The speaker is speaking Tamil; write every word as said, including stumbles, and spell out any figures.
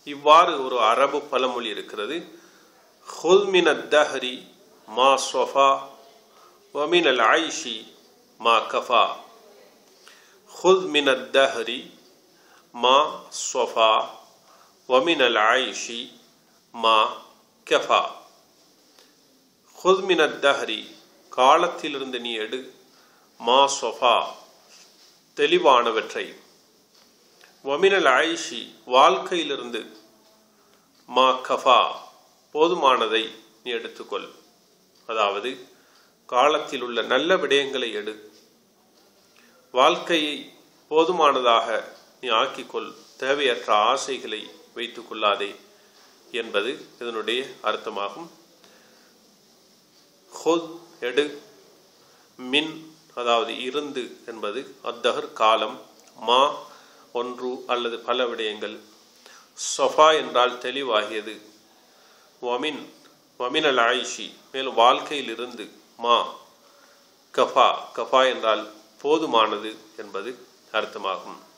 இவ்வாறு ஒரு அரபு பழமொழி இருக்கிறது. ஹுல் மினத் தஹ்ரி மா ஸஃபா வ மினல் ஐஷி மா கஃபா. ஹுல் மினத் தஹ்ரி மா ஸஃபா வ மினல் ஐஷி மா கஃபா. ஹுல் மினத் தஹ்ரி காலத்திலிருந்து நீ எடு, மா ஸஃபா தெளிவானவற்றை, வமினல் ஐஷி வாழ்க்கையிலிருந்து, மா கஃபா போதுமானதை நீ எடுத்துக்கொள். அதாவது காலத்தில் உள்ள நல்ல விடயங்களை எடு, வாழ்க்கையை போதுமானதாக நீ ஆக்கிக்கொள், தேவையற்ற ஆசைகளை வைத்துக் கொள்ளாதே என்பது இதனுடைய அர்த்தமாகும். ஹுத் எடு, மின் அதாவது இருந்து என்பது அத்தஹர் காலம், மா ஒன்று அல்லது பல விடயங்கள், ஸஃபா என்றால் தெளிவாகியது, வமின் வமினல் ஆயிஷி மேலும் வாழ்க்கையில் இருந்து, மா கஃபா கஃபா என்றால் போதுமானது என்பது அர்த்தமாகும்.